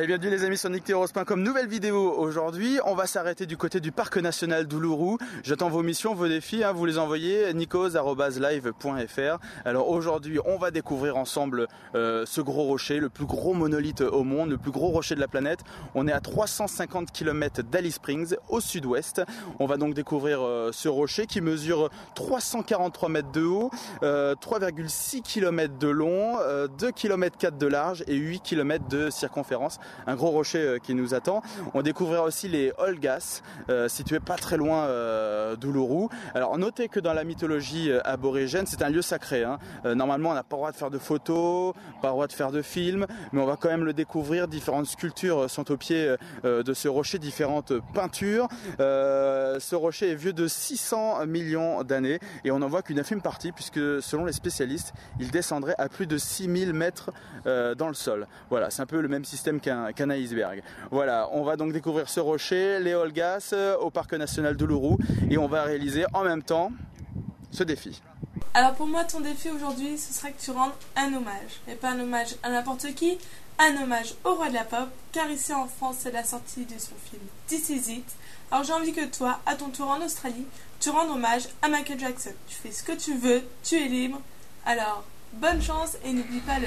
Allez, bienvenue les amis sur nycteros.com, nouvelle vidéo aujourd'hui. On va s'arrêter du côté du parc national d'Uluru. J'attends vos missions, vos défis, vous les envoyez nikos@live.fr. Alors aujourd'hui on va découvrir ensemble ce gros rocher, le plus gros monolithe au monde, le plus gros rocher de la planète. On est à 350 km d'Alice Springs au sud-ouest. On va donc découvrir ce rocher qui mesure 343 mètres de haut, 3,6 km de long, 2,4 km de large et 8 km de circonférence. Un gros rocher qui nous attend. On découvrira aussi les Olgas, situés pas très loin d'Uluru. Alors notez que dans la mythologie aborigène, c'est un lieu sacré. Normalement, on n'a pas le droit de faire de photos, pas le droit de faire de films, mais on va quand même le découvrir. Différentes sculptures sont au pied de ce rocher, différentes peintures. Ce rocher est vieux de 600 millions d'années et on n'en voit qu'une infime partie puisque selon les spécialistes, il descendrait à plus de 6000 mètres dans le sol. Voilà, c'est un peu le même système qu'un iceberg. Voilà, on va donc découvrir ce rocher, les Olgas, au parc national d'Uluru et on va réaliser en même temps ce défi. Alors pour moi, ton défi aujourd'hui, ce serait que tu rendes un hommage. Et pas un hommage à n'importe qui, un hommage au roi de la pop, car ici en France, c'est la sortie de son film This Is It. Alors j'ai envie que toi, à ton tour en Australie, tu rendes hommage à Michael Jackson. Tu fais ce que tu veux, tu es libre. Alors, bonne chance et n'oublie pas le...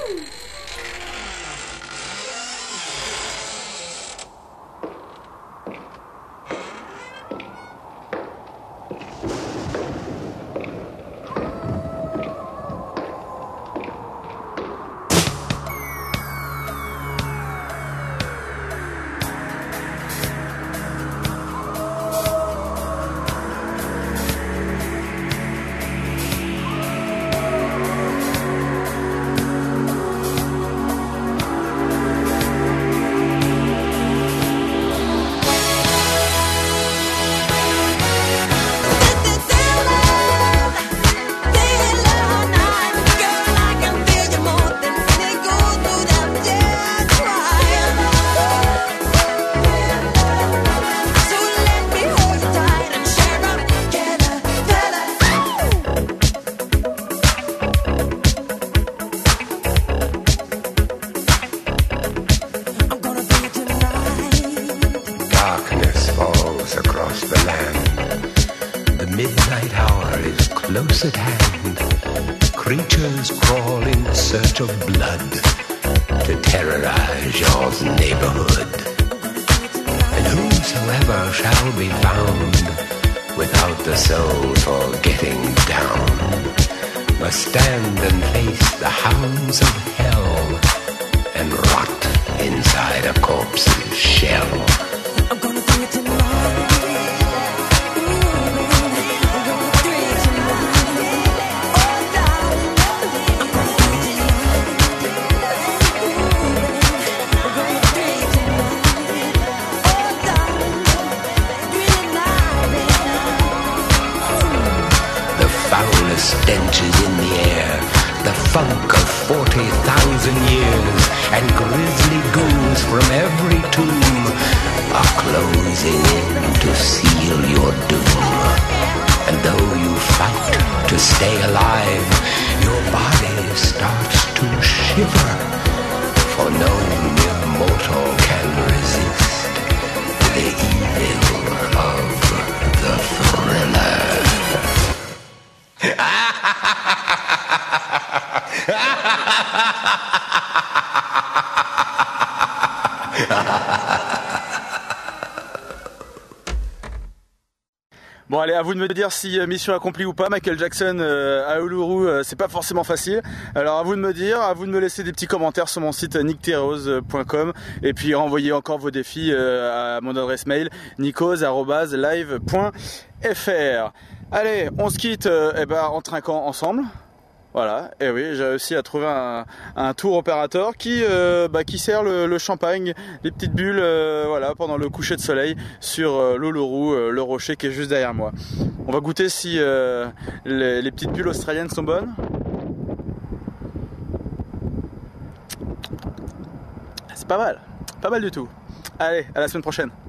Across the land, the midnight hour is close at hand. Creatures crawl in search of blood to terrorize your neighborhood. And whosoever shall be found without the soul for getting down must stand and face the hounds of hell and rot inside a corpse's shell. I'm gonna do it tonight. The foulest stench is in the air, the funk of 40,000 years, and grisly ghouls from every tomb are closing in to seal your doom. And though you fight to stay alive, your body starts to shiver, for no mere mortal can resist the evil of the thriller. Bon allez, à vous de me dire si mission accomplie ou pas. Michael Jackson à Uluru, c'est pas forcément facile. Alors à vous de me dire, à vous de me laisser des petits commentaires sur mon site nycteros.com et puis renvoyez encore vos défis à mon adresse mail nikos@live.fr. Allez, on se quitte en trinquant ensemble. Voilà, et oui, j'ai réussi à trouver un tour opérateur qui sert le champagne, les petites bulles, voilà, pendant le coucher de soleil sur l'Uluru, le rocher qui est juste derrière moi. On va goûter si les petites bulles australiennes sont bonnes. C'est pas mal du tout. Allez, à la semaine prochaine.